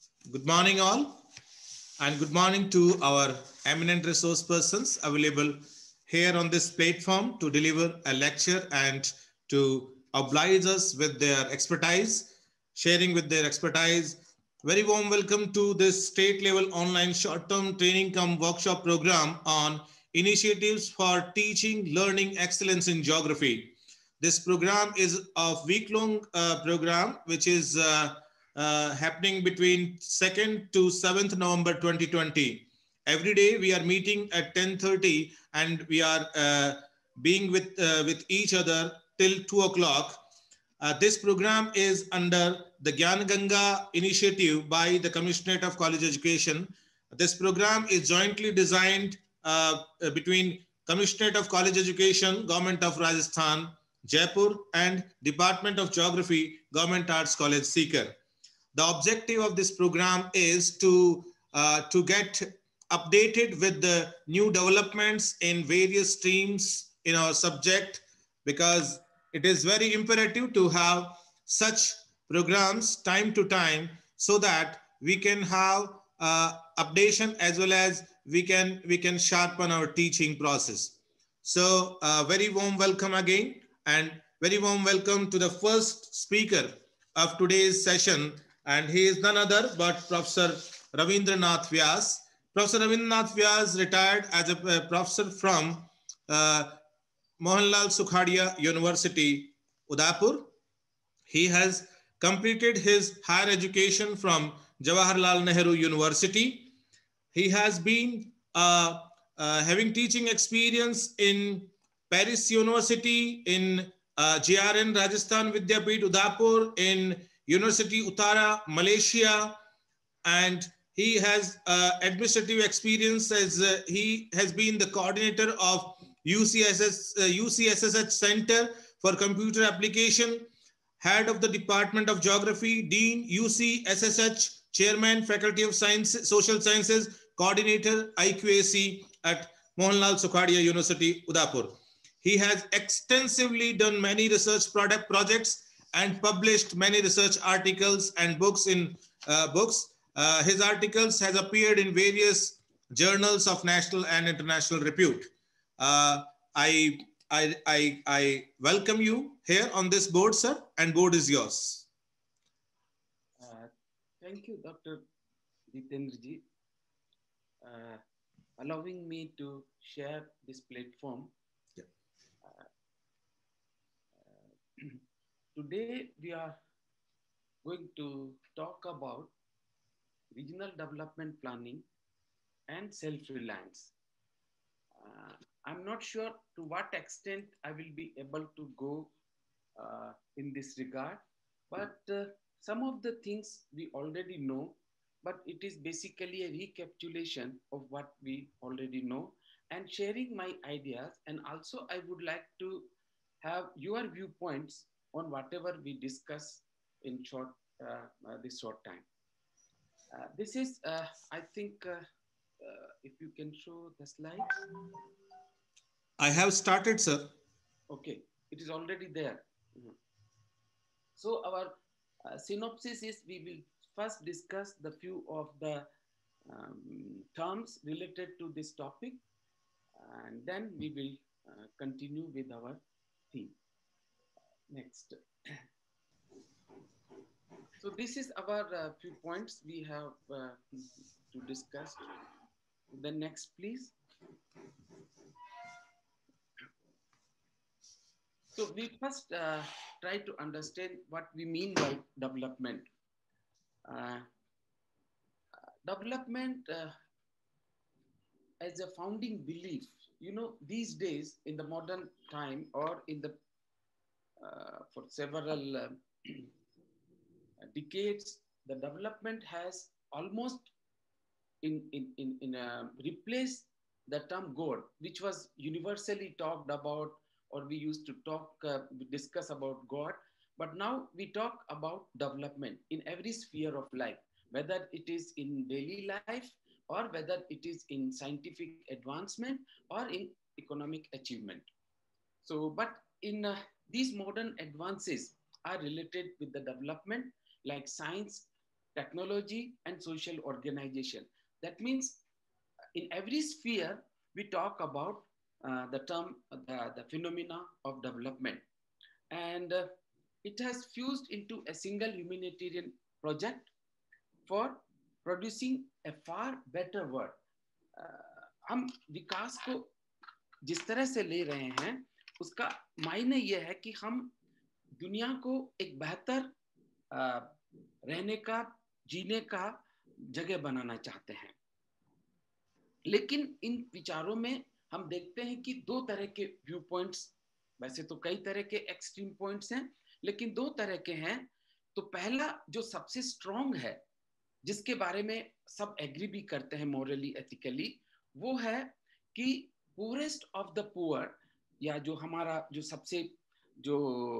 Good morning, all, and good morning to our eminent resource persons available here on this platform to deliver a lecture and to oblige us with their expertise, sharing with their expertise. Very warm welcome to this state level online short term training come workshop program on initiatives for teaching learning excellence in geography. This program is a week long program which is happening between 2nd to 7th November 2020. Every day we are meeting at 10:30 and we are being with each other till 2 o'clock. This program is under the Gyan Ganga initiative by the Commissionerate of College Education. This program is jointly designed between Commissionerate of College Education, Government of Rajasthan, Jaipur, and Department of Geography, Government Arts College, Sikar. The objective of this program is to get updated with the new developments in various streams in our subject, because it is very imperative to have such programs time to time so that we can have updation as well as we can sharpen our teaching process. So very warm welcome again, and very warm welcome to the first speaker of today's session, and he is none other but Professor Ravindranath Vyas. Professor Ravindranath Vyas retired as a professor from uh, Mohanlal Sukhadia University, Udaipur. He has completed his higher education from Jawaharlal Nehru University. He has been having teaching experience in Paris University, in JRN Rajasthan Vidyapeeth Udaipur, in University Uttara Malaysia, and he has administrative experience as he has been the coordinator of UCSSH Center for Computer Application, head of the Department of Geography, Dean UCSSH, Chairman, Faculty of Science, Social Sciences, Coordinator IQAC at Mohanlal Sukhadia University, Udaipur. He has extensively done many research product projects and published many research articles and books in books. His articles has appeared in various journals of national and international repute. Uh, I, I welcome you here on this board, sir, and board is yours. Uh, Thank you, Dr. Jitendraji, uh, allowing me to share this platform. Yeah. Uh, Today, we are going to talk about regional development planning and self-reliance. Uh, I'm not sure to what extent I will be able to go in this regard, but some of the things we already know, but it is basically a recapitulation of what we already know and sharing my ideas. And also, I would like to have your viewpoints on whatever we discuss in this short time. This is, I think, if you can show the slides. I have started, sir. Okay, it is already there. Mhm. So our synopsis is we will first discuss the few of the terms related to this topic, and then we will continue with our theme. Next. So this is our few points we have to discuss. The next, please. So we first try to understand what we mean by development. Uh, Development as a founding belief, these days in the modern time or in the for several decades, the development has almost replaced the term God, which was universally talked about, or we used to discuss about God. But now we talk about development in every sphere of life, whether it is in daily life or whether it is in scientific advancement or in economic achievement. So, but in these modern advances are related with the development like science technology, and social organization. That means in every sphere, we talk about the term, the phenomena of development. And it has fused into a single humanitarian project for producing a far better world. हम विकास को जिस तरह से ले रहे हैं उसका मायने यह है कि हम दुनिया को एक बेहतर रहने का, जीने का जगह बनाना चाहते हैं। लेकिन इन विचारों में हम देखते हैं कि दो तरह के व्यू पॉइंट्स, वैसे तो कई तरह के एक्सट्रीम पॉइंट्स हैं, लेकिन दो तरह के हैं। तो पहला जो सबसे स्ट्रॉन्ग है, जिसके बारे में सब एग्री भी करते हैं मॉरली एथिकली, वो है कि पुअरेस्ट ऑफ द पुअर, या जो हमारा जो सबसे जो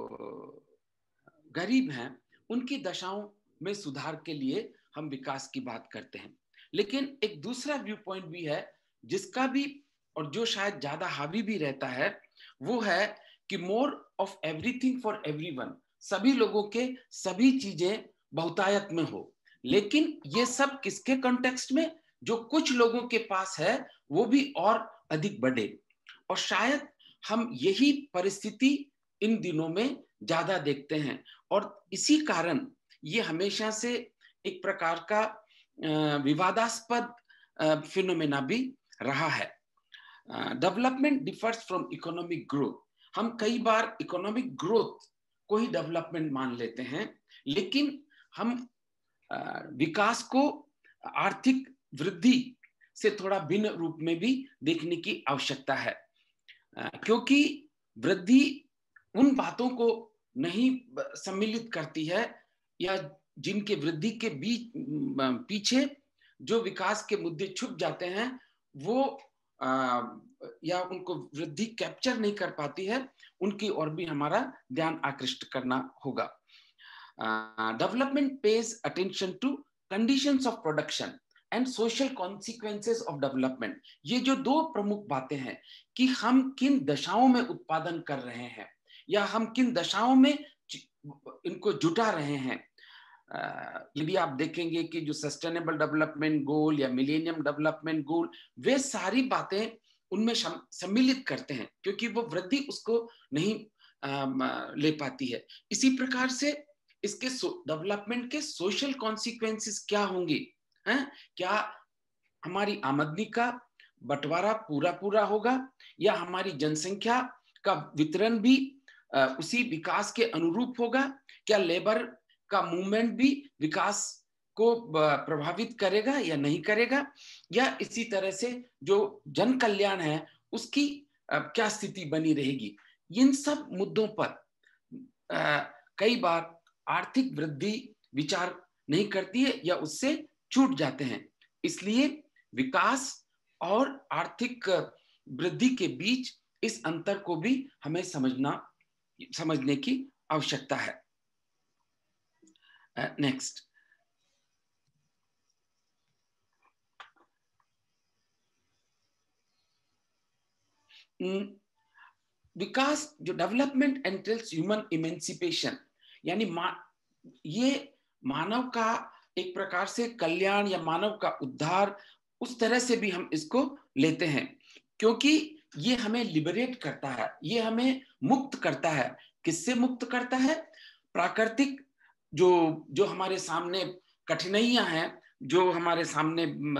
गरीब हैं उनकी दशाओं में सुधार के लिए हम विकास की बात करते हैं। लेकिन एक दूसरा व्यू पॉइंट भी है जिसका भी, और जो शायद ज्यादा हावी भी रहता है, वो है कि more of everything for everyone, सभी लोगों के सभी चीजें बहुतायत में हो। लेकिन ये सब किसके कॉन्टेक्स्ट में? जो कुछ लोगों के पास है वो भी और अधिक बढ़े। और शायद हम यही परिस्थिति इन दिनों में ज्यादा देखते हैं, और इसी कारण ये हमेशा से एक प्रकार का विवादास्पद फिनोमेना भी रहा है। Development differs from economic growth. हम कई बार इकोनॉमिक ग्रोथ को ही डेवलपमेंट मान लेते हैं, लेकिन हम विकास को आर्थिक वृद्धि से थोड़ा भिन्न रूप में भी देखने की आवश्यकता है, क्योंकि वृद्धि उन बातों को नहीं सम्मिलित करती है, या जिनके वृद्धि के बीच पीछे जो विकास के मुद्दे छुप जाते हैं वो या उनको वृद्धि कैप्चर नहीं कर पाती है, उनकी ओर भी हमारा ध्यान आकृष्ट करना होगा। Development pays attention to conditions of production and social consequences of development. ये जो दो प्रमुख बातें हैं कि हम किन दशाओं में उत्पादन कर रहे हैं या हम किन दशाओं में इनको जुटा रहे हैं। यदि आप देखेंगे कि जो सस्टेनेबल डेवलपमेंट गोल या मिलेनियम डेवलपमेंट गोल, वे सारी बातें उनमें सम्मिलित करते हैं, क्योंकि वो वृद्धि उसको नहीं ले पाती है। इसी प्रकार से इसके डेवलपमेंट के सोशल कॉन्सिक्वेंसेस क्या होंगे, हैं? क्या हमारी आमदनी का बंटवारा पूरा होगा, या हमारी जनसंख्या का वितरण भी उसी विकास के अनुरूप होगा? क्या लेबर का मूवमेंट भी विकास को प्रभावित करेगा या नहीं करेगा? या इसी तरह से जो जन कल्याण है उसकी क्या स्थिति बनी रहेगी? इन सब मुद्दों पर कई बार आर्थिक वृद्धि विचार नहीं करती है या उससे छूट जाते हैं। इसलिए विकास और आर्थिक वृद्धि के बीच इस अंतर को भी हमें समझने की आवश्यकता है। नेक्स्ट, विकास जो डेवलपमेंट एंटेल्स ह्यूमन इमेंसिपेशन, यानी ये मानव का एक प्रकार से कल्याण या मानव का उद्धार, उस तरह से भी हम इसको लेते हैं, क्योंकि ये हमें लिबरेट करता है, ये हमें मुक्त करता है। किससे मुक्त करता है? प्राकृतिक जो हमारे सामने कठिनाइयां हैं, जो हमारे सामने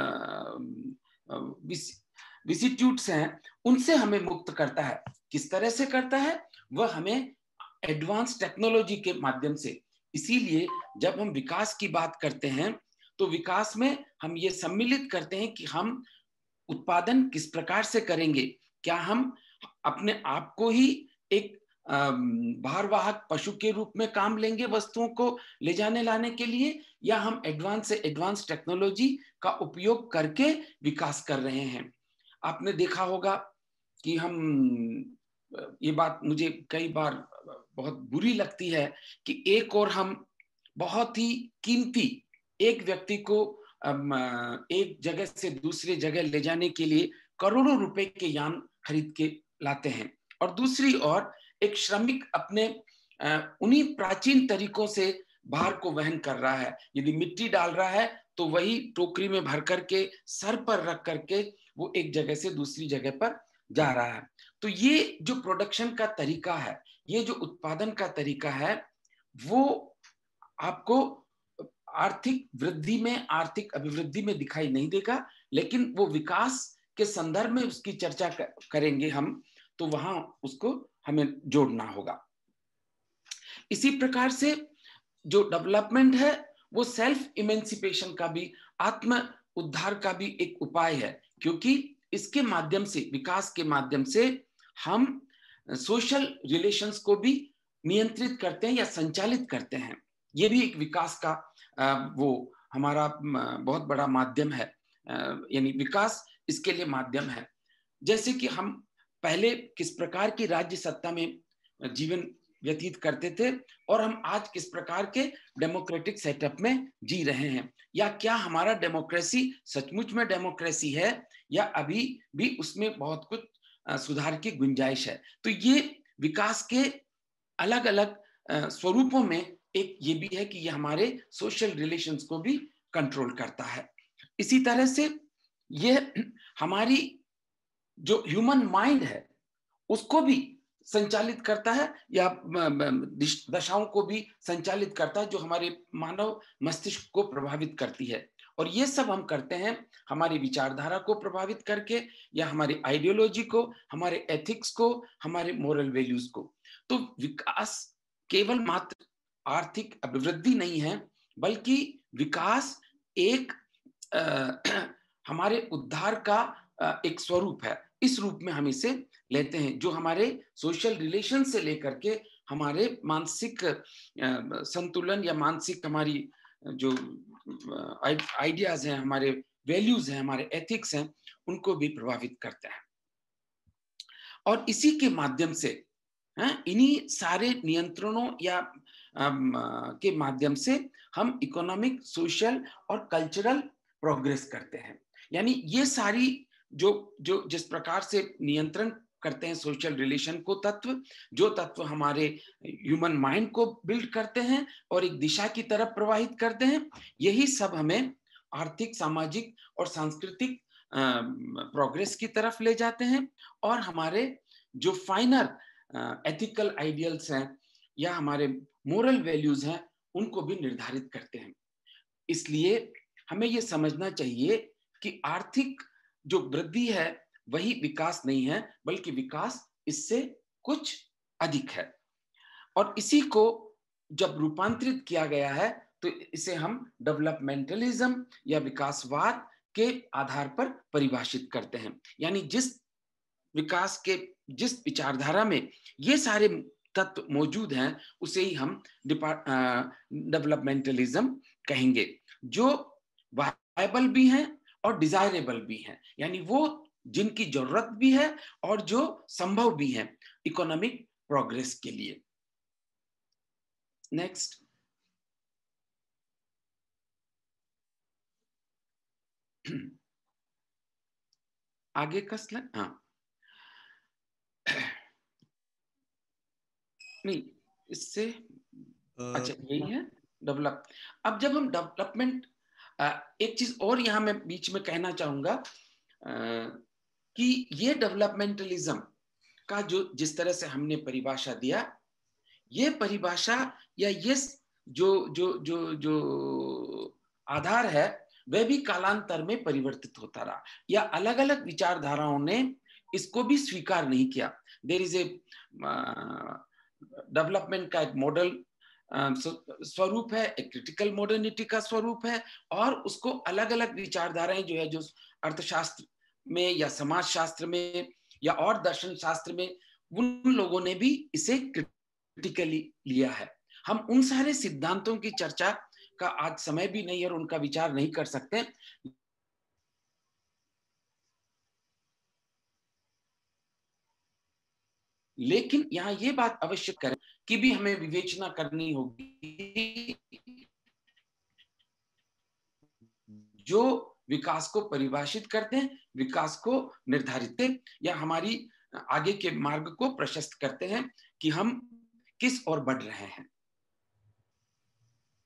विसिट्यूड्स हैं, उनसे हमें मुक्त करता है। किस तरह से करता है? वह हमें एडवांस टेक्नोलॉजी के माध्यम से। इसीलिए जब हम विकास की बात करते हैं तो विकास में हम ये सम्मिलित करते हैं कि हम उत्पादन किस प्रकार से करेंगे। क्या हम अपने आप को ही एक भारवाहक पशु के रूप में काम लेंगे वस्तुओं को ले जाने लाने के लिए, या हम एडवांस से एडवांस टेक्नोलॉजी का उपयोग करके विकास कर रहे हैं? आपने देखा होगा कि ये बात मुझे कई बार बहुत बुरी लगती है कि एक और हम बहुत ही कीमती एक व्यक्ति को एक जगह से दूसरे जगह ले जाने के लिए करोड़ों रुपए के यान खरीद के लाते हैं, और दूसरी ओर एक श्रमिक अपने उन्हीं प्राचीन तरीकों से भार को वहन कर रहा है। यदि मिट्टी डाल रहा है तो वही टोकरी में भर करके सर पर रख करके वो एक जगह से दूसरी जगह पर जा रहा है। तो ये जो प्रोडक्शन का तरीका है, ये जो उत्पादन का तरीका है, वो आपको आर्थिक वृद्धि में, आर्थिक अभिवृद्धि में दिखाई नहीं देगा, लेकिन वो विकास के संदर्भ में उसकी चर्चा करेंगे हम, तो वहां उसको हमें जोड़ना होगा। इसी प्रकार से जो डेवलपमेंट है वो सेल्फ इमेंसिपेशन का भी, आत्म उद्धार का भी एक उपाय है, क्योंकि इसके माध्यम से, विकास के माध्यम से हम सोशल रिलेशंस को भी नियंत्रित करते हैं या संचालित करते हैं। ये भी एक विकास का वो हमारा बहुत बड़ा माध्यम है, यानी विकास इसके लिए माध्यम है। जैसे कि हम पहले किस प्रकार की राज्य सत्ता में जीवन व्यतीत करते थे और हम आज किस प्रकार के डेमोक्रेटिक सेटअप में जी रहे हैं, या क्या हमारा डेमोक्रेसी सचमुच में डेमोक्रेसी है या अभी भी उसमें बहुत कुछ सुधार की गुंजाइश है। तो ये विकास के अलग अलग स्वरूपों में एक ये भी है कि ये हमारे सोशल रिलेशंस को भी कंट्रोल करता है। इसी तरह से ये हमारी जो ह्यूमन माइंड है उसको भी संचालित करता है, या दशाओं को भी संचालित करता है जो हमारे मानव मस्तिष्क को प्रभावित करती है। और ये सब हम करते हैं हमारी विचारधारा को प्रभावित करके, या हमारी आइडियोलॉजी को, हमारे एथिक्स को, हमारे मोरल वैल्यूज को। तो विकास केवल मात्र आर्थिक अभिवृद्धि नहीं है, बल्कि विकास एक हमारे उद्धार का एक स्वरूप है। इस रूप में हम इसे लेते हैं, जो हमारे सोशल रिलेशन से लेकर के हमारे मानसिक संतुलन या मानसिक हमारी जो आइडियाज हैं, हमारे वैल्यूज हैं, हमारे एथिक्स हैं, उनको भी प्रभावित करता है। और इसी के माध्यम से, इन्हीं सारे नियंत्रणों या के माध्यम से हम इकोनॉमिक, सोशल और कल्चरल प्रोग्रेस करते हैं। यानी ये सारी जो जिस प्रकार से नियंत्रण करते हैं सोशल रिलेशन को तत्व, जो तत्व हमारे ह्यूमन माइंड को बिल्ड करते हैं और एक दिशा की तरफ प्रवाहित करते हैं, यही सब हमें आर्थिक, सामाजिक और सांस्कृतिक प्रोग्रेस की तरफ ले जाते हैं, और हमारे जो फाइनल एथिकल आइडियल्स हैं या हमारे मोरल वैल्यूज हैं उनको भी निर्धारित करते हैं। इसलिए हमें ये समझना चाहिए कि आर्थिक जो वृद्धि है वही विकास नहीं है, बल्कि विकास इससे कुछ अधिक है। और इसी को जब रूपांतरित किया गया है तो इसे हम डेवलपमेंटलिज्म या विकासवाद के आधार पर परिभाषित करते हैं। यानी जिस विकास के, जिस विचारधारा में ये सारे तत्व मौजूद हैं, उसे ही हम डेवलपमेंटलिज्म कहेंगे, जो वायबल भी हैं और डिजायरेबल भी हैं, यानी वो जिनकी जरूरत भी है और जो संभव भी है इकोनॉमिक प्रोग्रेस के लिए। नेक्स्ट, आगे का स्लाइड। हाँ, नहीं, इससे अच्छा यही है डेवलप। अब जब हम डेवलपमेंट, एक चीज और यहां मैं बीच में कहना चाहूंगा कि ये डेवलपमेंटलिज्म का जो जिस तरह से हमने परिभाषा दिया, ये परिभाषा या ये जो जो जो जो आधार है वह भी कालांतर में परिवर्तित होता रहा, या अलग अलग विचारधाराओं ने इसको भी स्वीकार नहीं किया। देयर इज ए डेवलपमेंट का एक मॉडल स्वरूप है, एक क्रिटिकल मॉडर्निटी का स्वरूप है, और उसको अलग अलग विचारधाराएं जो है, जो अर्थशास्त्र में या समाज शास्त्र में या और दर्शन शास्त्र में, उन लोगों ने भी इसे क्रिटिकली लिया है। हम उन सारे सिद्धांतों की चर्चा का आज समय भी नहीं और उनका विचार नहीं कर सकते, लेकिन यहाँ ये बात अवश्य करें कि भी हमें विवेचना करनी होगी जो विकास को परिभाषित करते हैं, विकास को निर्धारित करते हैं, या हमारी आगे के मार्ग को प्रशस्त करते हैं कि हम किस ओर बढ़ रहे हैं।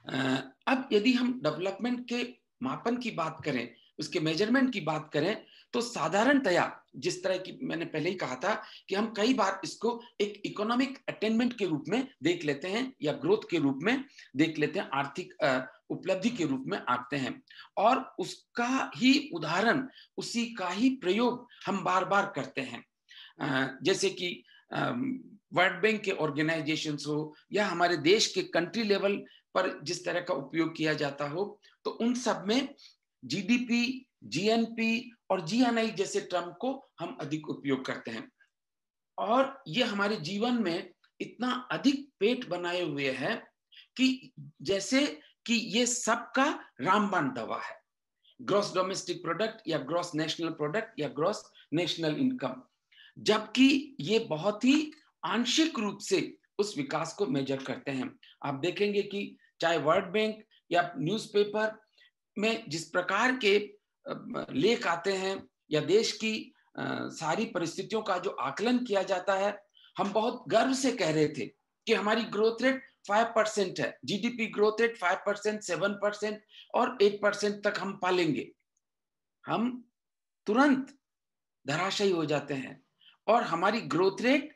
अब यदि हम डेवलपमेंट के मापन की बात करें, उसके मेजरमेंट की बात करें, तो साधारणतया जिस तरह की मैंने पहले ही कहा था कि हम कई बार इसको एक इकोनॉमिक अटेनमेंट के रूप में देख लेते हैं या ग्रोथ के रूप में देख लेते हैं, आर्थिक उपलब्धि के रूप में आते हैं, और उसका ही उदाहरण, उसी का ही प्रयोग हम बार बार करते हैं। जैसे कि वर्ल्ड बैंक के ऑर्गेनाइजेशंस हो या हमारे देश के कंट्री लेवल पर जिस तरह का उपयोग किया जाता हो, तो उन सब में जीडीपी, जीएनपी और जीएनआई जैसे टर्म को हम अधिक उपयोग करते हैं, और ये हमारे जीवन में इतना अधिक पेट बनाए हुए है कि जैसे कि ये सबका रामबाण दवा है, ग्रॉस डोमेस्टिक प्रोडक्ट या ग्रॉस नेशनल प्रोडक्ट या ग्रॉस नेशनल इनकम, जबकि ये बहुत ही आंशिक रूप से उस विकास को मेजर करते हैं। आप देखेंगे कि चाहे वर्ल्ड बैंक या न्यूज़पेपर में जिस प्रकार के लेख आते हैं या देश की सारी परिस्थितियों का जो आकलन किया जाता है, हम बहुत गर्व से कह रहे थे कि हमारी ग्रोथ रेट 5% है, जीडीपी ग्रोथ रेट 5%, 7% और 8% तक हम पालेंगे। हम तुरंत धराशायी हो जाते हैं और हमारी ग्रोथ रेट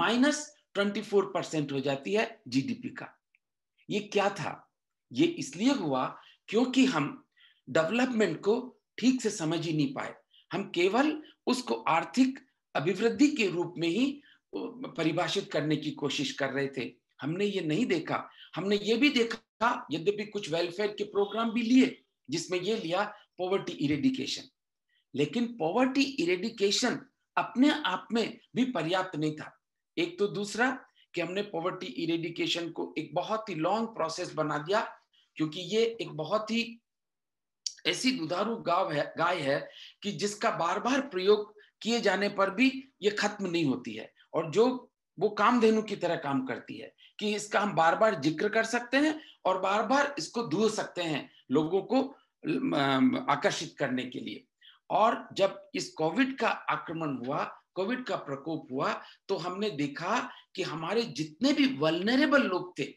-24% हो जाती है जीडीपी का। ये क्या था? ये इसलिए हुआ क्योंकि हम डेवलपमेंट को ठीक से समझ ही नहीं पाए। हम केवल उसको आर्थिक अभिवृद्धि के रूप में ही परिभाषित करने की कोशिश कर रहे थे। हमने ये नहीं देखा, हमने ये भी देखा, यद्यपि कुछ वेलफेयर के प्रोग्राम भी लिए, जिसमें ये लिया पॉवर्टी इरेडिकेशन, लेकिन पॉवर्टी इरेडिकेशन अपने आप में भी पर्याप्त नहीं था। एक तो दूसरा कि हमने पॉवर्टी इरेडिकेशन को एक बहुत ही लॉन्ग प्रोसेस बना दिया, क्योंकि ये एक बहुत ही ऐसी दुधारू गाय है कि जिसका बार बार प्रयोग किए जाने पर भी ये खत्म नहीं होती है, और जो वो कामधेनु की तरह काम करती है कि इसका हम बार बार जिक्र कर सकते हैं और बार बार इसको दूह सकते हैं लोगों को आकर्षित करने के लिए। और जब इस कोविड का आक्रमण हुआ, कोविड का प्रकोप हुआ, तो हमने देखा कि हमारे जितने भी वल्नरेबल लोग थे,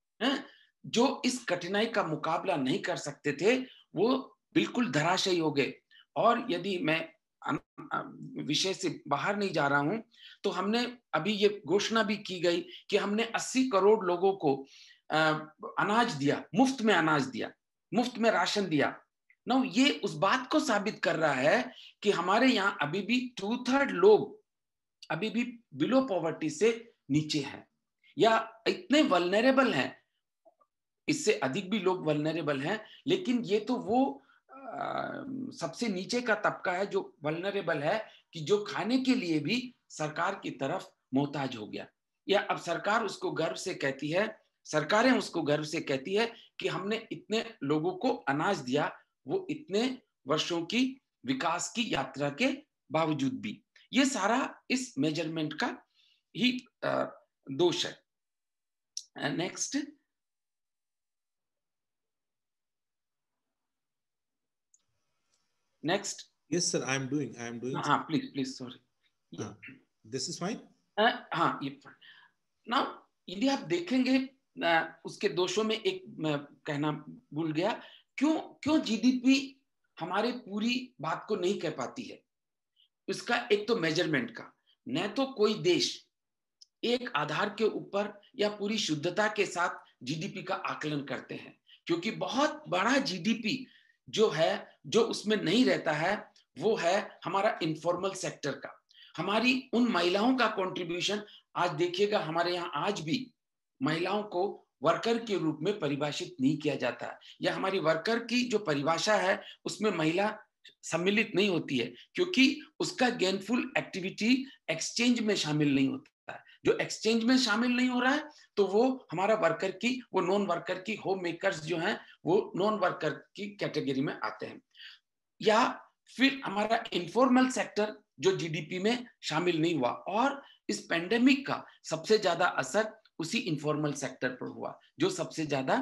जो इस कठिनाई का मुकाबला नहीं कर सकते थे, वो बिल्कुल धराशायी हो गए। और यदि मैं विषय से बाहर नहीं जा रहा हूं, तो हमने अभी ये घोषणा भी की गई कि हमने 80 करोड़ लोगों को अनाज दिया, मुफ्त में अनाज दिया, मुफ्त में राशन दिया। ना ये उस बात को साबित कर रहा है कि हमारे यहाँ अभी भी 2/3 लोग अभी भी बिलो पॉवर्टी से नीचे हैं या इतने वल्नरेबल हैं। इससे अधिक भी लोग वल्नरेबल हैं, लेकिन ये तो वो सबसे नीचे का तबका है जो वल्नरेबल है, कि जो खाने के लिए भी सरकार की तरफ मोहताज हो गया, या अब सरकार उसको गर्व से कहती है, सरकारें उसको गर्व से कहती है कि हमने इतने लोगों को अनाज दिया, वो इतने वर्षों की विकास की यात्रा के बावजूद भी। ये सारा इस मेजरमेंट का ही दोष है। Next. Next. Yes, sir. I am doing. Please. Sorry. Yeah. This is fine. हाँ, ये fine. Now, यदि आप देखेंगे उसके दोषों में एक मैं कहना भूल गया, क्यों जीडीपी हमारे पूरी बात को नहीं कह पाती है। इसका एक तो मेजरमेंट का, न तो कोई देश एक आधार के ऊपर या पूरी शुद्धता के साथ जीडीपी का आकलन करते हैं, क्योंकि बहुत बड़ा जीडीपी जो है, जो उसमें नहीं रहता है, वो है हमारा इनफॉर्मल सेक्टर का, हमारी उन महिलाओं का कंट्रीब्यूशन। आज देखिएगा हमारे यहाँ आज भी महिलाओं को वर्कर के रूप में परिभाषित नहीं किया जाता, या हमारी वर्कर की जो परिभाषा है उसमें महिला सम्मिलित नहीं होती है, क्योंकि उसका गेनफुल एक्टिविटी एक्सचेंज में शामिल नहीं होता है। जो एक्सचेंज में शामिल नहीं हो रहा है, तो वो हमारा वर्कर की, वो नॉन वर्कर की, होम मेकर्स जो हैं, वो नॉन वर्कर की कैटेगरी में आते हैं। या फिर हमारा इनफॉर्मल सेक्टर जो जीडीपी में शामिल नहीं हुआ, और इस पेंडेमिक का सबसे ज्यादा असर उसी इनफॉर्मल सेक्टर पर हुआ जो सबसे ज्यादा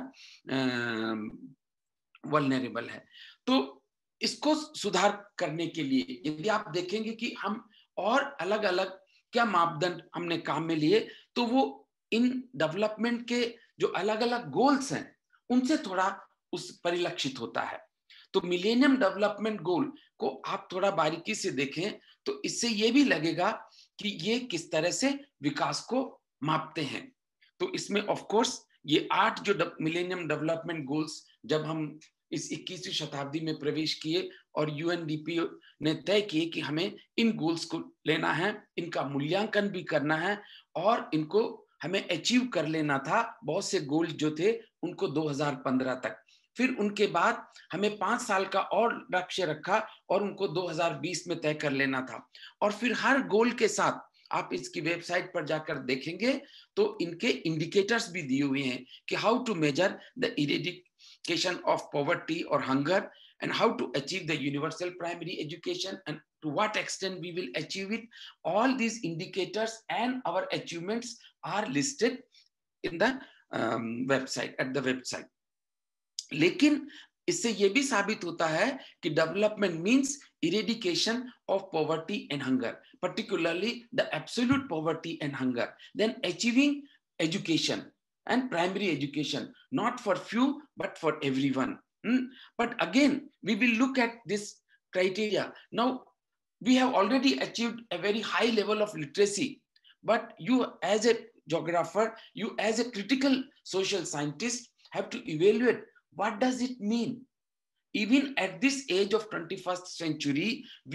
वल्नरेबल है। तो इसको सुधार करने के लिए यदि आप देखेंगे कि हम और अलग अलग क्या मापदंड हमने काम में लिए, तो वो इन डेवलपमेंट के जो अलग अलग गोल्स हैं उनसे थोड़ा उस परिलक्षित होता है। तो मिलेनियम डेवलपमेंट गोल को आप थोड़ा बारीकी से देखें तो इससे ये भी लगेगा कि ये किस तरह से विकास को मापते हैं। तो इसमें ऑफ कोर्स ये 8 जो मिलेनियम डेवलपमेंट गोल्स जब हम इस 21वीं शताब्दी में प्रवेश किए और यूएनडीपी ने तय किए कि हमें इन गोल्स को लेना है, इनका मूल्यांकन भी करना है और इनको हमें अचीव कर लेना था। बहुत से गोल जो थे उनको 2015 तक, फिर उनके बाद हमें 5 साल का और लक्ष्य रखा और उनको 2020 में तय कर लेना था। और फिर हर गोल के साथ आप इसकी वेबसाइट पर जाकर देखेंगे तो इनके इंडिकेटर्स भी दिए हुए हैं कि how to measure the eradication of poverty और hunger and how to achieve the universal primary education and to what extent we will achieve it. All these indicators and our achievements are listed in the website, at the website. लेकिन इससे ये भी साबित होता है कि development means eradication of poverty and hunger, particularly the absolute poverty and hunger, then achieving education and primary education, not for few but for everyone. But again, we will look at this criteria. Now, we have already achieved a very high level of literacy, but you as a geographer, you as a critical social scientist have to evaluate what does it mean. Even at this age of 21st century,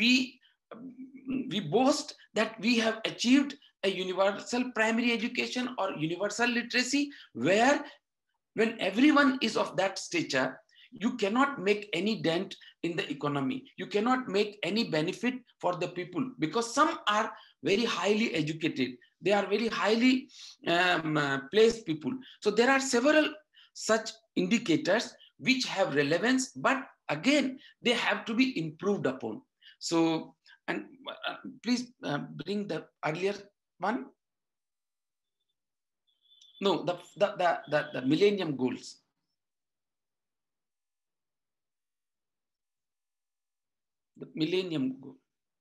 we boast that we have achieved a universal primary education or universal literacy, where when everyone is of that stature, you cannot make any dent in the economy. You cannot make any benefit for the people because some are very highly educated. They are very highly placed people. So there are several such indicators which have relevance, but again, they have to be improved upon. So, and please bring the earlier one. No, the Millennium Goals. The Millennium Goal.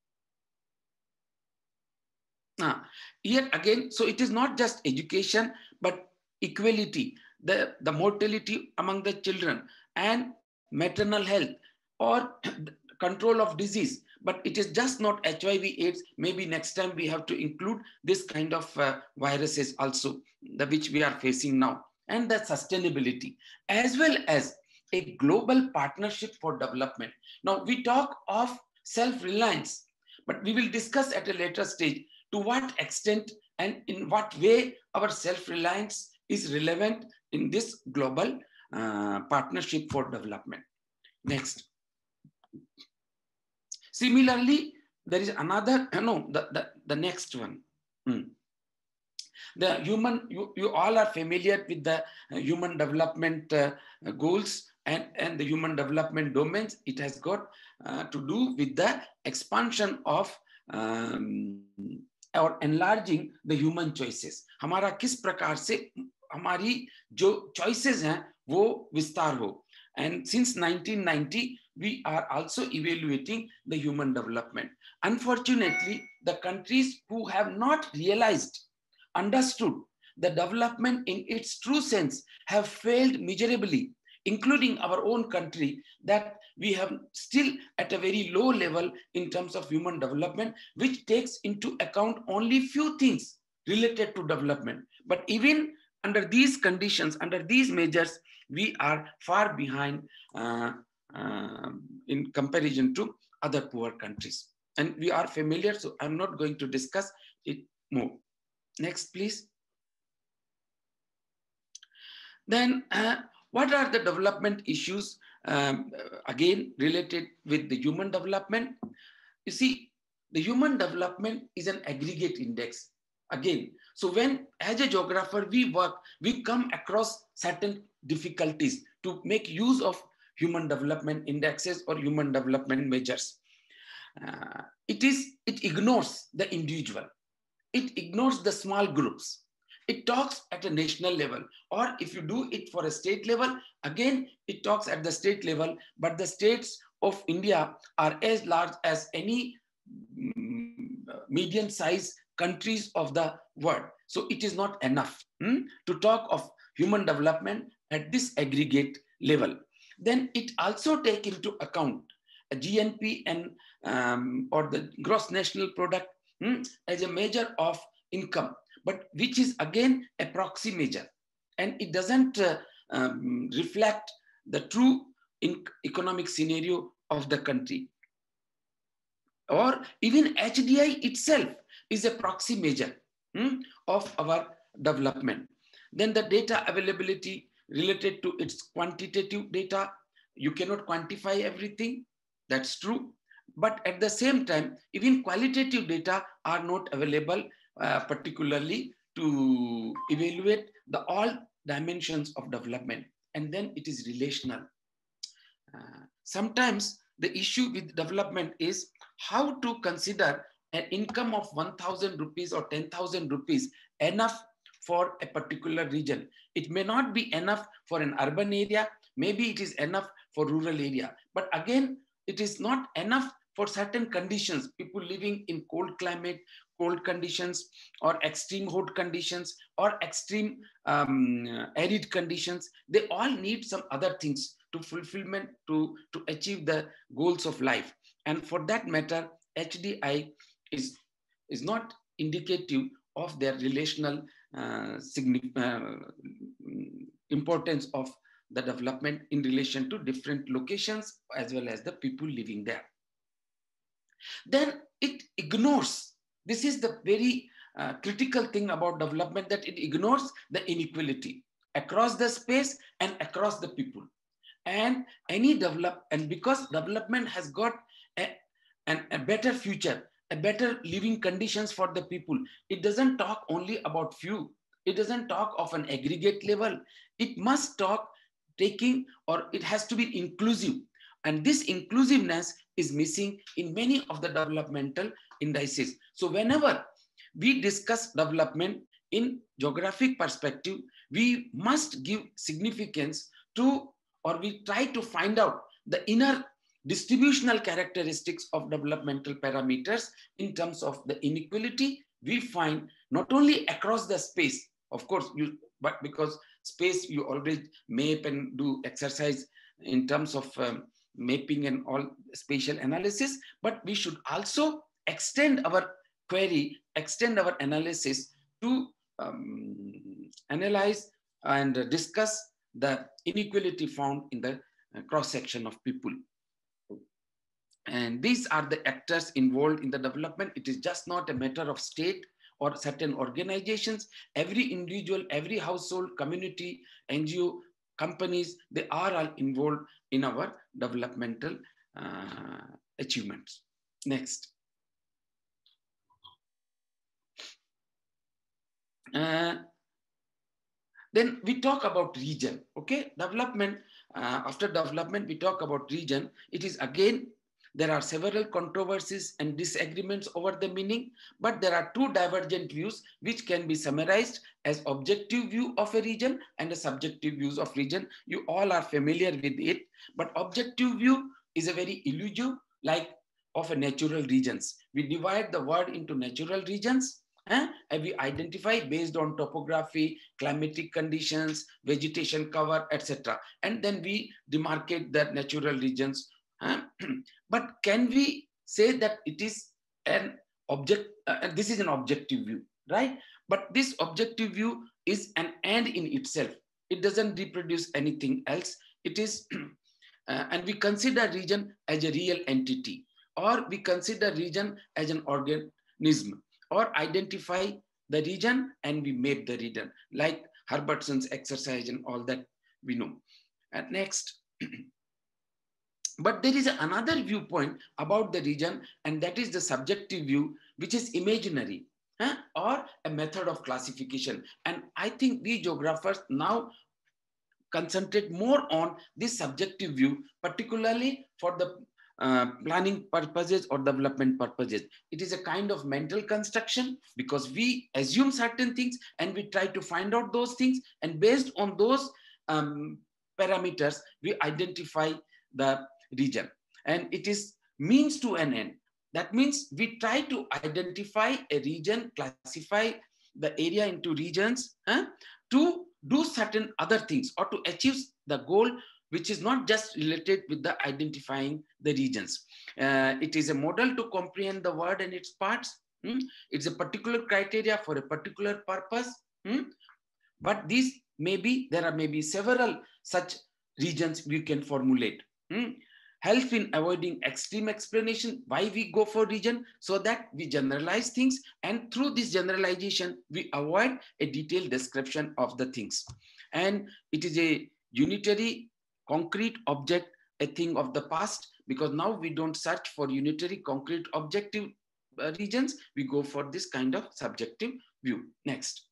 Here again, so it is not just education, but equality, the mortality among the children and maternal health or control of disease. But it is just not HIV AIDS. Maybe next time we have to include this kind of viruses also, which we are facing now. And the sustainability, as well as a global partnership for development. Now we talk of self-reliance, but we will discuss at a later stage to what extent and in what way our self-reliance is relevant in this global partnership for development. Next. Similarly, there is another, the next one. The human, you all are familiar with the human development goals and the human development domains. It has got to do with the expansion of और enlarging the human choices. हमारा किस प्रकार से हमारी जो choices हैं वो विस्तार हो. And since 1990, we are also evaluating the human development. Unfortunately, the countries who have not realized, understood the development in its true sense have failed miserably, including our own country, that we have still at a very low level in terms of human development, which takes into account only few things related to development. But even under these conditions, under these measures, we are far behind in comparison to other poor countries. And we are familiar, so I'm not going to discuss it more. Next, please. Then, what are the development issues, again, related with the human development? You see, the human development is an aggregate index. Again, so when, as a geographer, we work, we come across certain difficulties to make use of human development indexes or human development measures. It ignores the individual. It ignores the small groups. It talks at a national level, or if you do it for a state level, again, it talks at the state level, but the states of India are as large as any medium-sized countries of the world. So it is not enough to talk of human development at this aggregate level. Then it also take into account a GNP and or the gross national product as a measure of income, but which is again a proxy measure, and it doesn't reflect the true economic scenario of the country. Or even HDI itself is a proxy measure of our development. Then the data availability related to its quantitative data, you cannot quantify everything, that's true. But at the same time, even qualitative data are not available, particularly to evaluate the all dimensions of development. And then it is relational. Sometimes the issue with development is how to consider an income of 1,000 rupees or 10,000 rupees enough for a particular region. It may not be enough for an urban area, maybe it is enough for rural area. But again, it is not enough for certain conditions, people living in cold climate, cold conditions, or extreme hot conditions, or extreme arid conditions. They all need some other things to fulfillment, to achieve the goals of life. And for that matter, HDI is not indicative of their relational importance of the development in relation to different locations as well as the people living there. Then it ignores, this is the very critical thing about development, that it ignores the inequality across the space and across the people. And because development has got a better future, a better living conditions for the people, it doesn't talk only about few. It doesn't talk of an aggregate level. It must talk taking, or it has to be inclusive. And this inclusiveness is missing in many of the developmental indices. So whenever we discuss development in geographic perspective, we must give significance to, or we try to find out the inner distributional characteristics of developmental parameters in terms of the inequality we find not only across the space, of course, but because space you always map and do exercise in terms of mapping and all spatial analysis, but we should also extend our query, extend our analysis to analyze and discuss the inequality found in the cross-section of people. And these are the actors involved in the development. It is just not a matter of state or certain organizations. Every individual, every household, community, NGO, companies, they are all involved in our developmental achievements. Next. Then we talk about region, okay? Development, after development, we talk about region. It is again, there are several controversies and disagreements over the meaning, but there are two divergent views which can be summarized as objective view of a region and a subjective views of region. You all are familiar with it, but objective view is a very elusive, like of a natural regions. We divide the world into natural regions, and we identify based on topography, climatic conditions, vegetation cover, etc. And then we demarcate the natural regions. But can we say that it is an object, this is an objective view, right? But this objective view is an end in itself. It doesn't reproduce anything else. It is, and we consider region as a real entity, or we consider region as an organism, or identify the region and we map the region, like Herbertson's exercise and all that we know. And next. But there is another viewpoint about the region, and that is the subjective view, which is imaginary, or a method of classification. And I think we geographers now concentrate more on this subjective view, particularly for the planning purposes or development purposes. It is a kind of mental construction because we assume certain things and we try to find out those things, and based on those parameters, we identify the region, and it is means to an end. That means we try to identify a region, classify the area into regions to do certain other things or to achieve the goal, which is not just related with the identifying the regions. It is a model to comprehend the world and its parts. It's a particular criteria for a particular purpose. But these maybe, there are maybe several such regions we can formulate. Help in avoiding extreme explanation why we go for region, so that we generalize things, and through this generalization we avoid a detailed description of the things. And it is a unitary concrete object, a thing of the past, because now we don't search for unitary concrete objective regions, we go for this kind of subjective view. Next.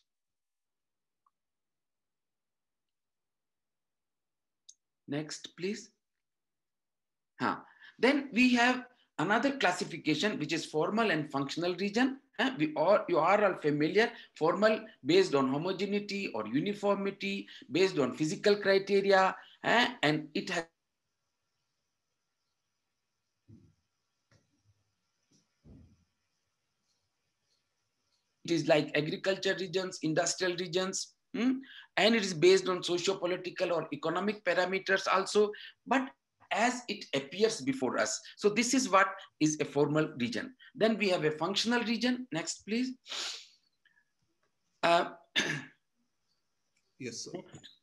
Next, please. Then we have another classification, which is formal and functional region. You are all familiar. Formal, based on homogeneity or uniformity, based on physical criteria, and it has it is like agriculture regions, industrial regions, and it is based on socio-political or economic parameters also, but as it appears before us. So this is what is a formal region. Then we have a functional region. Next, please. Yes, sir.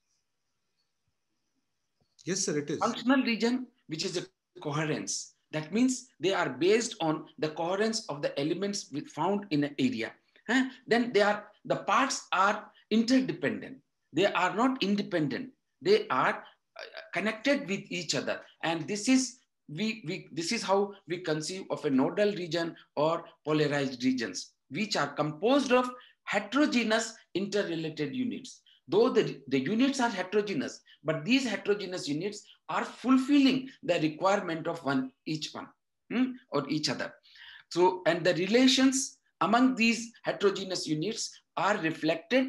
Yes, sir, it is. Functional region, which is a coherence. That means they are based on the coherence of the elements found in an area. Then the parts are interdependent. They are not independent. They are connected with each other. And this is this is how we conceive of a nodal region or polarized regions, which are composed of heterogeneous interrelated units. Though the units are heterogeneous, but these heterogeneous units are fulfilling the requirement of each one or each other. So, and the relations among these heterogeneous units are reflected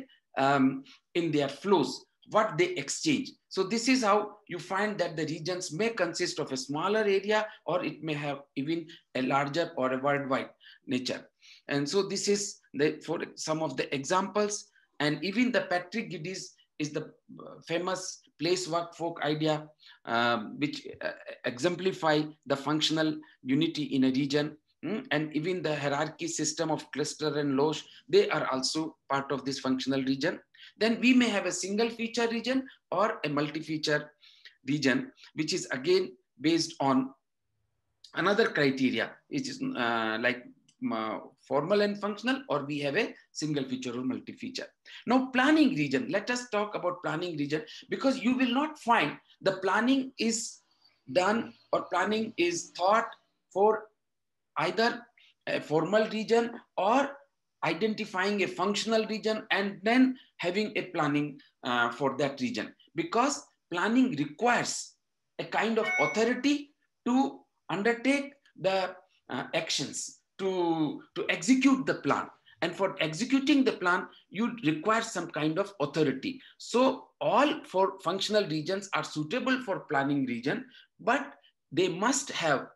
in their flows, what they exchange. So this is how you find that the regions may consist of a smaller area, or it may have even a larger or a worldwide nature. And so this is for some of the examples. And even the Patrick Geddes is the famous place work folk idea, which exemplify the functional unity in a region. And even the hierarchy system of Cluster and Loesch, they are also part of this functional region. Then we may have a single feature region or a multi-feature region, which is again based on another criteria, which is like formal and functional, or we have a single feature or multi-feature. Now, planning region. Let us talk about planning region, because you will not find the planning is done or planning is thought for either a formal region or identifying a functional region and then having a planning for that region, because planning requires a kind of authority to undertake the actions, to execute the plan. And for executing the plan, you require some kind of authority. So all for functional regions are suitable for planning region, but they must have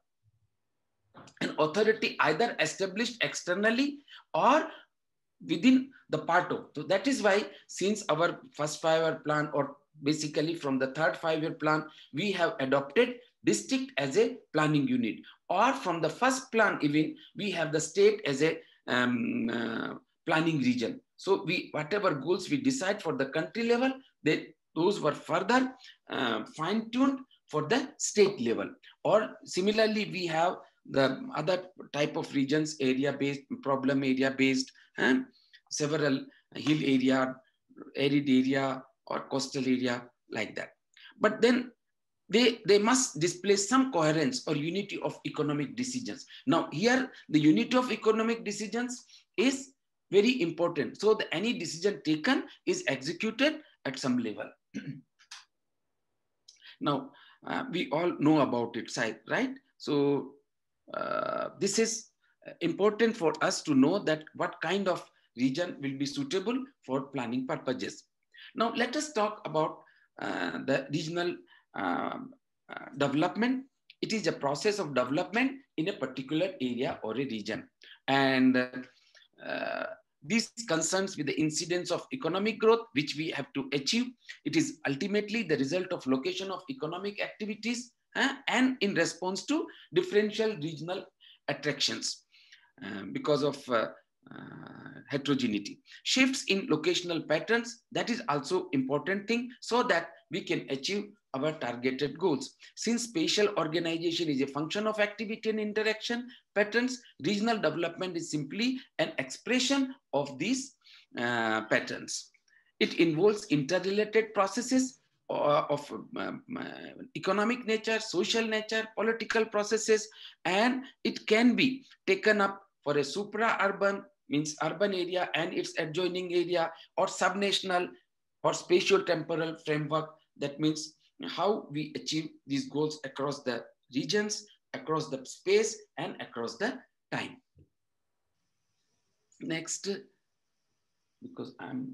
an authority either established externally or within the part of. So that is why, since our first 5-year plan, or basically from the third 5-year plan, we have adopted district as a planning unit, or from the first plan even we have the state as a planning region. So whatever goals we decide for the country level, those were further fine-tuned for the state level. Or similarly, we have the other type of regions, area-based, problem area-based, and several hill area, arid area, or coastal area, like that. But then they must display some coherence or unity of economic decisions. Now here, the unity of economic decisions is very important. So any decision taken is executed at some level. Now, we all know about it, right? So this is important for us to know that what kind of region will be suitable for planning purposes. Now, let us talk about the regional development. It is a process of development in a particular area or a region. And This concerns with the incidence of economic growth, which we have to achieve. It is ultimately the result of location of economic activities and in response to differential regional attractions because of heterogeneity. Shifts in locational patterns, that is also important thing, so that we can achieve our targeted goals. Since spatial organization is a function of activity and interaction patterns, regional development is simply an expression of these patterns. It involves interrelated processes of economic nature, social nature, political processes, and it can be taken up for a supra-urban, means urban area and its adjoining area, or subnational or spatio-temporal framework. That means how we achieve these goals across the regions, across the space, and across the time. Next, because I'm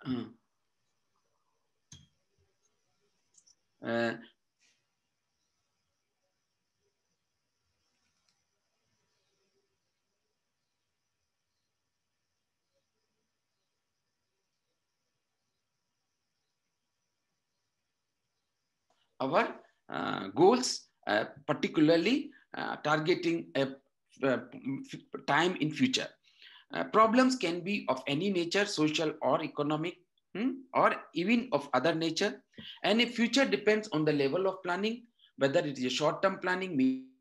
our goals, particularly targeting a time in future. Problems can be of any nature, social or economic, or even of other nature. And a future depends on the level of planning, whether it is a short-term planning,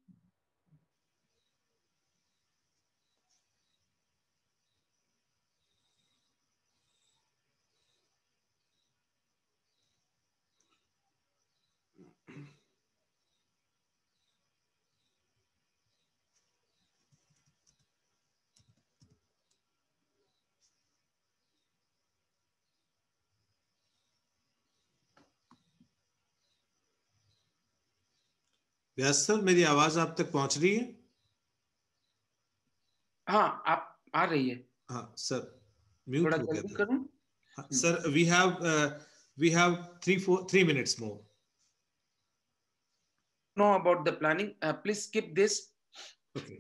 Vyas sir, मेरी आवाज आप तक पहुंच रही है? हाँ, आप आ रही है। हाँ सर, म्यूट हो गया था। हाँ, sir, we have 3 minutes more. Know about the planning, please skip this. Okay.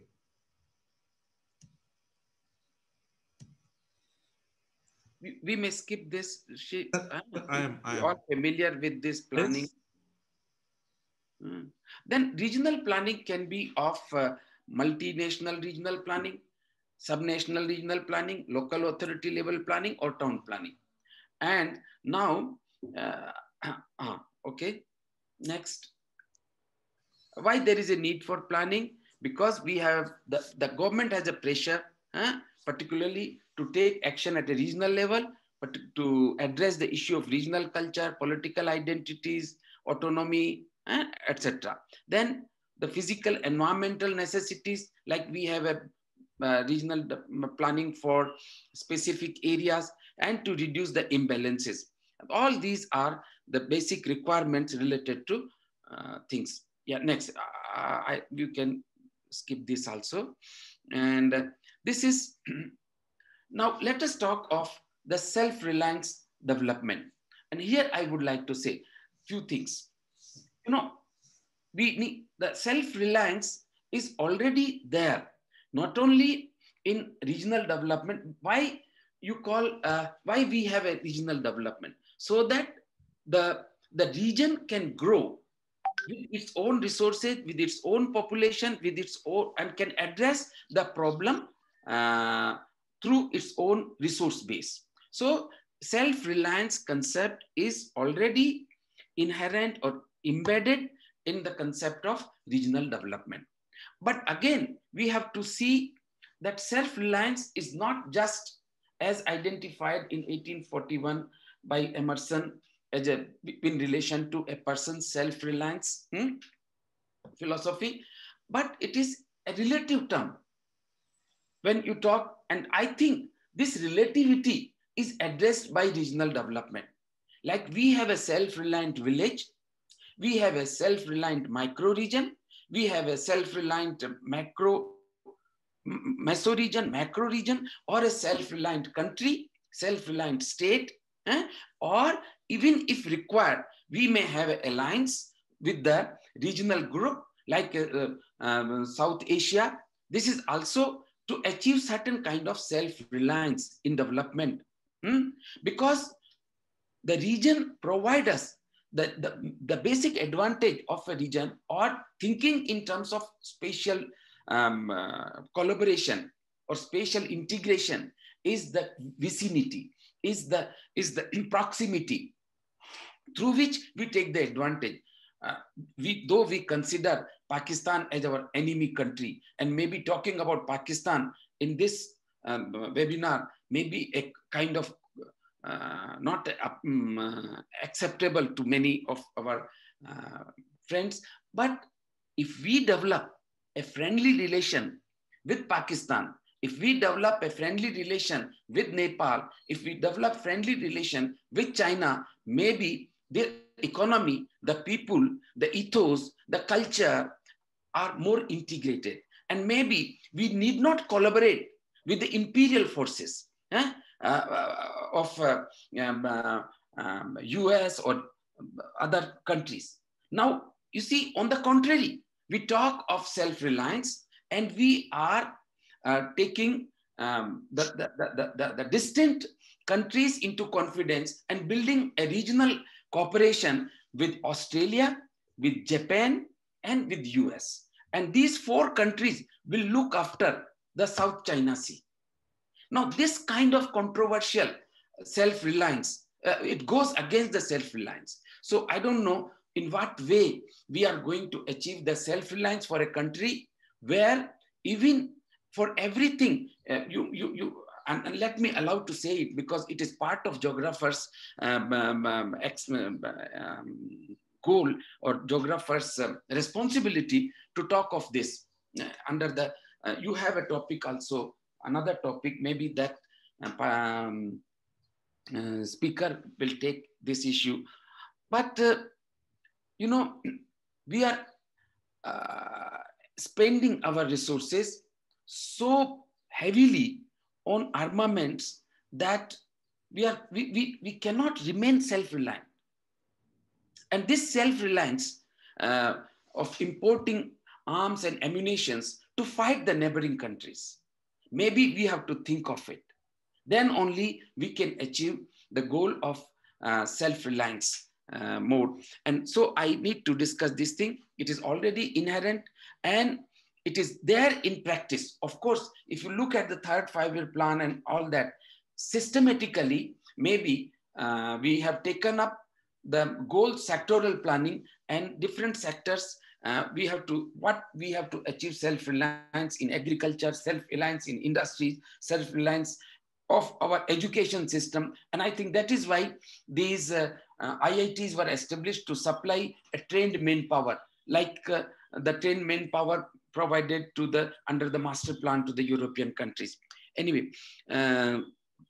We may skip this. I am all familiar with this planning. Yes. Then regional planning can be of multinational regional planning, subnational regional planning, local authority level planning, or town planning. And now, okay, next. Why there is a need for planning? Because we have, the government has a pressure, particularly to take action at a regional level, but to address the issue of regional culture, political identities, autonomy, etc. Then the physical environmental necessities, like we have a regional planning for specific areas and to reduce the imbalances. All these are the basic requirements related to things. Yeah, next, you can skip this also. And this is, now let us talk of the self-reliance development. And here I would like to say few things. You know, we need, the self-reliance is already there, not only in regional development. Why you call, why we have a regional development? So that the region can grow with its own resources, with its own population, with its own, and can address the problem through its own resource base. So self-reliance concept is already inherent or embedded in the concept of regional development. But again, we have to see that self-reliance is not just as identified in 1841 by Emerson as a, in relation to a person's self-reliance philosophy, but it is a relative term. When you talk, and I think this relativity is addressed by regional development. Like we have a self-reliant village, we have a self-reliant micro-region, we have a self-reliant meso-region, macro-region, or a self-reliant country, self-reliant state, or even if required, we may have an alliance with the regional group like South Asia. This is also to achieve certain kind of self-reliance in development. Because the region provides us the basic advantage of a region, or thinking in terms of spatial collaboration or spatial integration, is the vicinity, is the proximity through which we take the advantage. Though we consider Pakistan as our enemy country, and maybe talking about Pakistan in this webinar may be a kind of not acceptable to many of our friends. But if we develop a friendly relation with Pakistan, if we develop a friendly relation with Nepal, if we develop friendly relation with China, maybe the economy, the people, the ethos, the culture are more integrated. And maybe we need not collaborate with the imperial forces of US or other countries. Now, you see, on the contrary, we talk of self-reliance, and we are taking the distant countries into confidence and building a regional cooperation with Australia, with Japan, and with US. And these 4 countries will look after the South China Sea. Now, this kind of controversial self-reliance, it goes against the self-reliance. So I don't know in what way we are going to achieve the self-reliance for a country where even for everything, and let me allow to say it because it is part of geographers' goal or geographers' responsibility to talk of this. Under the, you have a topic also, another topic, maybe that speaker will take this issue. But, you know, we are spending our resources so heavily on armaments that we cannot remain self-reliant. And this self-reliance of importing arms and ammunitions to fight the neighboring countries, maybe we have to think of it. Then only we can achieve the goal of self-reliance mode. And so I need to discuss this thing. It is already inherent and it is there in practice. Of course, if you look at the 3rd 5-year plan and all that, systematically, maybe we have taken up the goal sectoral planning and different sectors. We have to achieve self-reliance in agriculture, self-reliance in industries, self-reliance of our education system. And I think that is why these IITs were established to supply a trained manpower, like the trained manpower provided to the under the master plan to the European countries. Anyway, then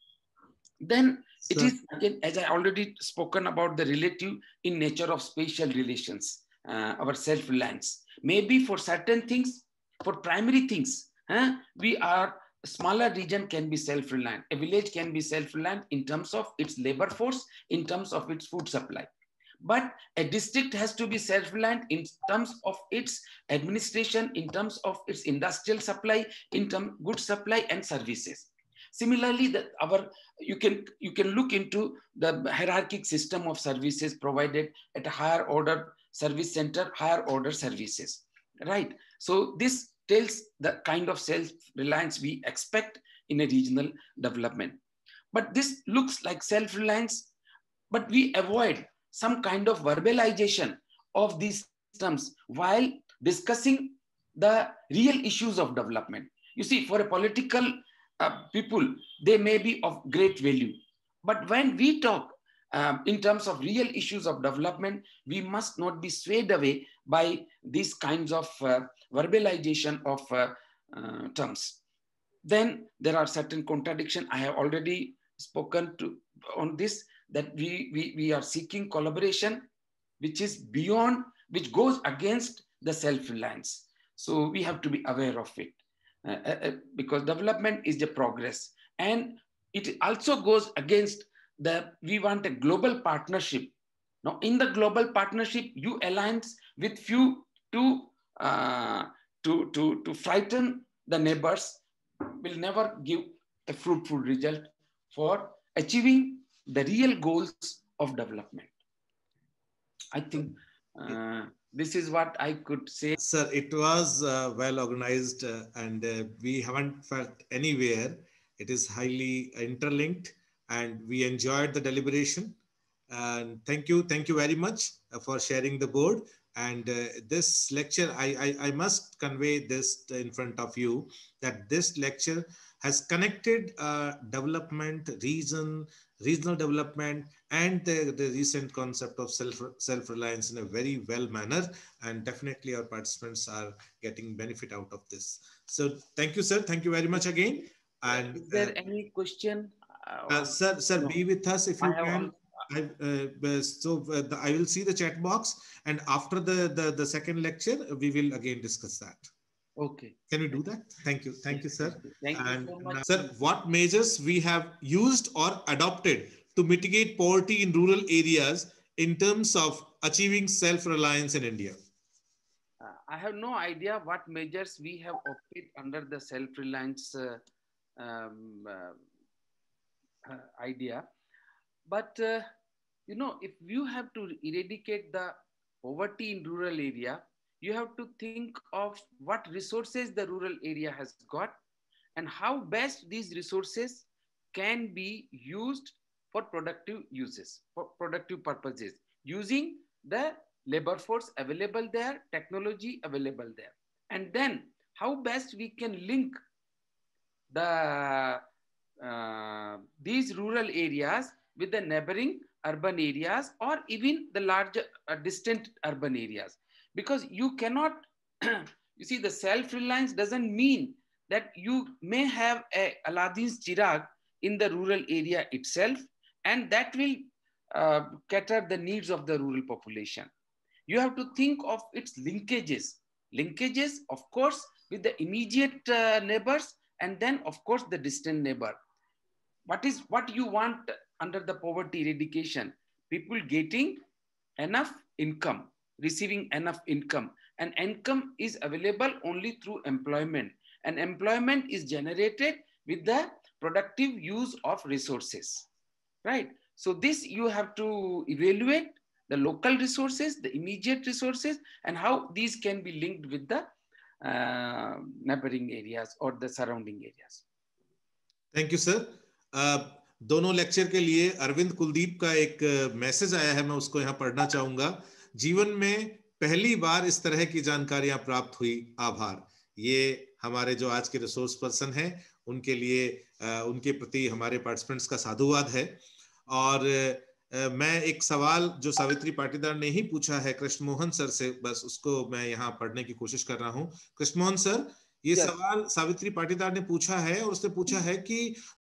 it is again, as I already spoken about, the relative in nature of spatial relations, our self-reliance. Maybe for certain things, for primary things, we are a smaller region can be self-reliant. A village can be self-reliant in terms of its labor force, in terms of its food supply. But a district has to be self-reliant in terms of its administration, in terms of its industrial supply, in terms of goods supply and services. Similarly, you can look into the hierarchical system of services provided at a higher order service center, higher order services, right? So this tells the kind of self-reliance we expect in a regional development. But this looks like self-reliance, but we avoid some kind of verbalization of these terms while discussing the real issues of development. You see, for a political people, they may be of great value. But when we talk in terms of real issues of development, we must not be swayed away by these kinds of verbalization of terms. Then there are certain contradictions. I have already spoken on this, that we are seeking collaboration, which is beyond, which goes against the self-reliance. So we have to be aware of it because development is the progress. And it also goes against we want a global partnership. Now in the global partnership, you aligns with few to frighten the neighbors, will never give a fruitful result for achieving the real goals of development. I think this is what I could say. Sir, it was well organized and we haven't felt anywhere. It is highly interlinked and we enjoyed the deliberation. And thank you very much for sharing the board. And this lecture, I must convey this in front of you, that this lecture has connected development, regional development, and the recent concept of self-reliance in a very well manner. And definitely our participants are getting benefit out of this. So thank you, sir. Thank you very much again. And is there any question? Sir, no. Be with us if you can. I will see the chat box, and after the second lecture, we will again discuss that. Okay. Can we do that? Thank you. Thank you, sir. Thank you so much. Sir, what measures we have used or adopted to mitigate poverty in rural areas in terms of achieving self-reliance in India? I have no idea what measures we have opted under the self-reliance idea. But, you know, if you have to eradicate the poverty in rural area, you have to think of what resources the rural area has got and how best these resources can be used for productive uses, for productive purposes, using the labor force available there, technology available there. And then how best we can link the these rural areas with the neighboring urban areas or even the larger distant urban areas. Because you cannot, you see, the self-reliance doesn't mean that you may have a Aladdin's Chirag in the rural area itself, and that will cater the needs of the rural population. You have to think of its linkages. Linkages, of course, with the immediate neighbors, and then, of course, the distant neighbor. What you want under the poverty eradication? People getting enough income, receiving enough income. And income is available only through employment. And employment is generated with the productive use of resources, right? So this you have to evaluate the local resources, the immediate resources, and how these can be linked with the neighboring areas or the surrounding areas. Thank you, sir. दोनों lecture के लिए अरविंद कुलदीप का एक message आया है, मैं उसको यहाँ पढ़ना चाहूंगा। जीवन में पहली बार इस तरह की जानकारियां प्राप्त हुई, आभार। ये हमारे जो आज के रिसोर्स पर्सन हैं उनके लिए उनके प्रति हमारे पार्टिसिपेंट्स का साधुवाद है। और मैं एक सवाल जो सावित्री पाटीदार ने ही पूछा है कृष्ण मोहन सर से, बस उसको मैं यहाँ पढ़ने की कोशिश कर रहा हूँ। कृष्ण मोहन सर, ये सवाल सावित्री पाटीदार ने पूछा है और उसने पूछा है कि